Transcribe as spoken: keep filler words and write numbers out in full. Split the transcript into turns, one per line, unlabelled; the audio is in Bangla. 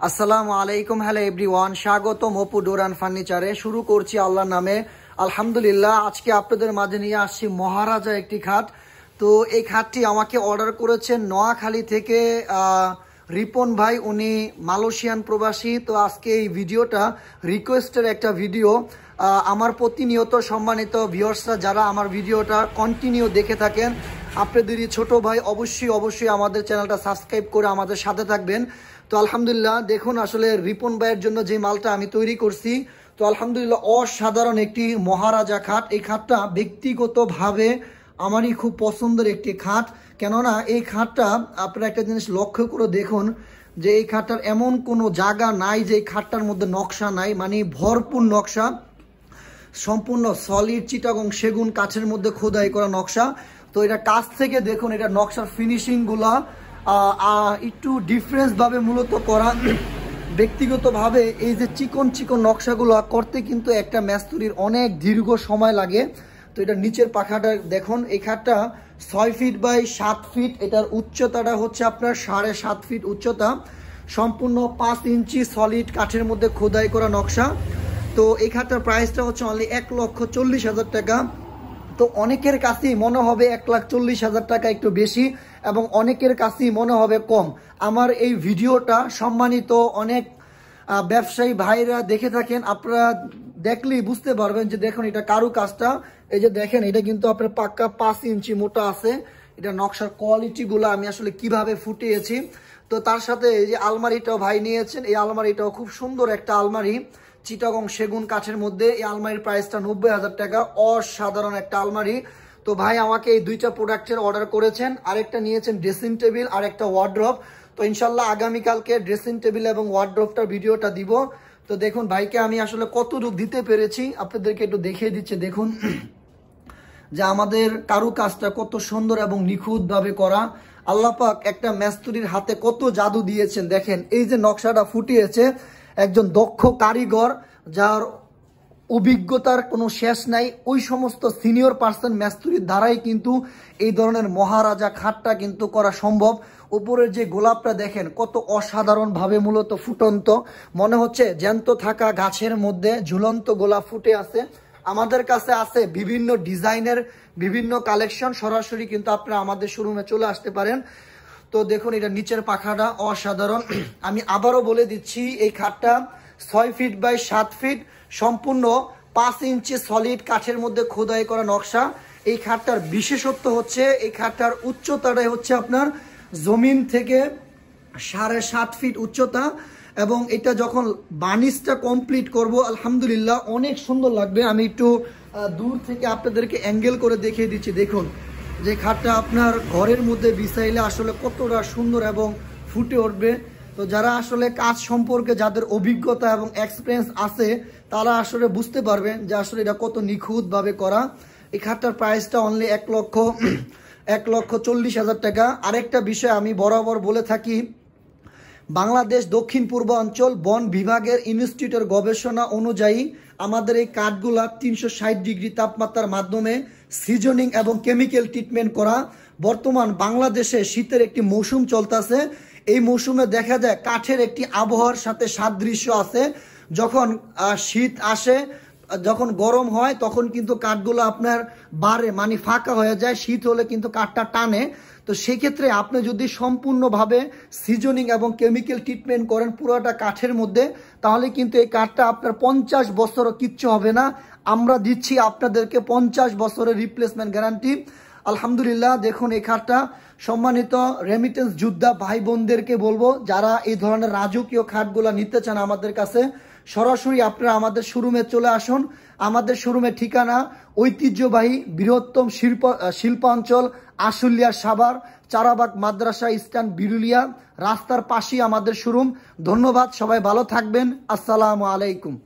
আসসালামু আলাইকুম। হ্যালো এভরিওয়ান, স্বাগতম অপু ডোর অ্যান্ড ফার্নিচারে। শুরু করছি আল্লাহর নামে। আলহামদুলিল্লাহ, আজকে আপনাদের মাঝে নিয়ে আসছি মহারাজা একটি খাট। তো এই খাটটি আমাকে অর্ডার করেছেন নোয়াখালী থেকে রিপন ভাই, উনি মালয়েশিয়ান প্রবাসী। তো আজকে এই ভিডিওটা রিকোয়েস্টের একটা ভিডিও। আমার প্রতিনিয়ত সম্মানিত ভিউয়ার্সরা যারা আমার ভিডিওটা কন্টিনিউ দেখে থাকেন, আপনাদেরই ছোট ভাই, অবশ্যই অবশ্যই আমাদের চ্যানেলটা সাবস্ক্রাইব করে আমাদের সাথে থাকবেন। তো আলহামদুলিল্লাহ, দেখুন আসলে রিপন ভাইয়ের জন্য যে মালটা আমি তৈরি করছি, তো আলহামদুলিল্লাহ অসাধারণ একটি মহারাজা খাট। এই খাটটা ব্যক্তিগতভাবে আমারই খুব পছন্দের একটি খাট। কেননা এই খাটটা আপনারা একটা জিনিস লক্ষ্য করে দেখুন যে এই খাটটার এমন কোনো জায়গা নাই যে এই খাটটার মধ্যে নকশা নাই, মানে ভরপুর নকশা, সম্পূর্ণ সলিড চিটাগং সেগুন কাঠের মধ্যে খোদাই করা নকশা। তো এটা কাছ থেকে দেখুন, এটা নকশার ফিনিশিংগুলা একটু ডিফারেন্স ভাবে মূলত করা। ব্যক্তিগতভাবে এই যে চিকন চিকন নকশাগুলো করতে কিন্তু একটা মিস্ত্রির অনেক দীর্ঘ সময় লাগে। তো এটা নিচের পাখাটা দেখুন, এই খাটটা ছয় ফিট বাই সাত ফিট, এটার উচ্চতাটা হচ্ছে আপনার সাড়ে সাত ফিট উচ্চতা, সম্পূর্ণ পাঁচ ইঞ্চি সলিড কাঠের মধ্যে খোদাই করা নকশা। তো এই খাটটার প্রাইসটা হচ্ছে অনলি এক লক্ষ চল্লিশ হাজার টাকা। তো অনেকের কাছেই মনে হবে এক লাখ চল্লিশ হাজার টাকা একটু বেশি, এবং অনেকের কাছেই মনে হবে কম। আমার এই ভিডিওটা সম্মানিত অনেক ব্যবসায়ী ভাইরা দেখে থাকেন, আপনারা দেখলেই বুঝতে পারবেন যে দেখুন এটা কারু কাজটা, এই যে দেখেন এটা কিন্তু আপনার পাক্কা পাঁচ ইঞ্চি মোটা আছে। এটা নকশার কোয়ালিটিগুলো আমি আসলে কিভাবে ফুটিয়েছি। তো তার সাথে এই যে আলমারিটাও ভাই নিয়েছেন, এই আলমারিটাও খুব সুন্দর একটা আলমারি, চিটাগং সেগুন কাঠের মধ্যে। এই আলমারির প্রাইসটা নব্বই হাজার টাকা, অসাধারণ একটা আলমারি। তো ভাই আমাকে এই দুইটা প্রোডাক্টের অর্ডার করেছেন, আরেকটা নিয়েছেন ড্রেসিং টেবিল আর একটা ওয়ার্ড্রপ। তো ইনশাল্লাহ আগামীকালকে ড্রেসিং টেবিল এবং ওয়ার্ড্রপটার ভিডিওটা দিব। তো দেখুন ভাইকে আমি আসলে কতটুকু দিতে পেরেছি আপনাদেরকে একটু দেখিয়ে দিচ্ছে। দেখুন যে আমাদের কারু কাজটা কত সুন্দর এবং নিখুঁত ভাবে করা। আল্লাহ পাক একটা মিস্ত্রির হাতে কত জাদু দিয়েছেন। দেখেন এই যে নকশাটা ফুটিয়েছে একজন দক্ষ কারিগর, যার অভিজ্ঞতার কোনো শেষ নাই, ওই সমস্ত সিনিয়র পার্সন মিস্ত্রির দ্বারাই কিন্তু এই ধরনের মহারাজা খাটটা কিন্তু করা সম্ভব। উপরের যে গোলাপটা দেখেন কত অসাধারণ ভাবে মূলত ফুটন্ত, মনে হচ্ছে জ্যান্ত থাকা গাছের মধ্যে ঝুলন্ত গোলাপ ফুটে আছে। আমাদের কাছে আছে বিভিন্ন ডিজাইনের বিভিন্ন কালেকশন, সরাসরি কিন্তু আপনারা আমাদের শোরুমে চলে আসতে পারেন। তো দেখুন এটা নিচের পাখাটা অসাধারণ। আমি আবারও বলে দিচ্ছি, এই খাটটা ছয় ফিট বাই সাত ফিট, সম্পূর্ণ পাঁচ ইঞ্চি সলিড কাঠের মধ্যে খোদাই করা নকশা। এই খাটটার বিশেষত্ব হচ্ছে এই খাটটার উচ্চতাটাই হচ্ছে আপনার জমিন থেকে সাড়ে সাত ফিট উচ্চতা, এবং এটা যখন বার্নিশটা কমপ্লিট করব আলহামদুলিল্লাহ অনেক সুন্দর লাগবে। আমি একটু দূর থেকে আপনাদেরকে অ্যাঙ্গেল করে দেখিয়ে দিচ্ছি। দেখুন যে খাটটা আপনার ঘরের মধ্যে বিছাইলে আসলে কতটা সুন্দর এবং ফুটে উঠবে। তো যারা আসলে কাজ সম্পর্কে যাদের অভিজ্ঞতা এবং এক্সপিরিয়েন্স আছে, তারা আসলে বুঝতে পারবেন যে আসলে এটা কত নিখুঁতভাবে করা। এই খাটটার প্রাইসটা অনলি এক লক্ষ এক লক্ষ চল্লিশ হাজার টাকা। আরেকটা বিষয় আমি বরাবর বলে থাকি, বাংলাদেশ দক্ষিণ পূর্ব অঞ্চল বন বিভাগের ইনস্টিটিউটের গবেষণা অনুযায়ী আমাদের এই কাঠগুলা তিনশো ষাট ডিগ্রি তাপমাত্রার মাধ্যমে সিজনিং এবং কেমিক্যাল ট্রিটমেন্ট করা। বর্তমান বাংলাদেশে শীতের একটি মৌসুম চলতেছে, এই মৌসুমে দেখা যায় কাঠের একটি আবহাওয়ার সাথে সাদৃশ্য আছে। যখন শীত আসে, যখন গরম হয়, তখন কিন্তু কাঠগুলো আপনার বাড়ে, মানে ফাঁকা হয়ে যায়, শীত হলে কিন্তু কাঠটা টানে। তো সেক্ষেত্রে আপনি যদি সম্পূর্ণভাবে সিজনিং এবং কেমিক্যাল ট্রিটমেন্ট করেন পুরোটা কাঠের মধ্যে, তাহলে কিন্তু এই কাঠটা আপনার পঞ্চাশ বছরও কিচ্ছু হবে না। আমরা দিচ্ছি আপনাদেরকে পঞ্চাশ বছরের রিপ্লেসমেন্ট গ্যারান্টি। আলহামদুলিল্লাহ, দেখুন এই খাটটা সম্মানিত রেমিটেন্স যোদ্ধা ভাই বোনদেরকে বলবো, যারা এই ধরনের রাজকীয় খাটগুলো নিতে চান আমাদের কাছে, সরাসরি আপনারা আমাদের শোরুমে চলে আসুন। আমাদের শোরুমের ঠিকানা ঐতিহ্যবাহী বৃহত্তম শিল্প শিল্পাঞ্চল আশুলিয়া সাভার, চারাবাগ মাদ্রাসা স্ট্যান্ড, বিরুলিয়া রাস্তার পাশেই আমাদের শোরুম। ধন্যবাদ, সবাই ভালো থাকবেন। আসসালামু আলাইকুম।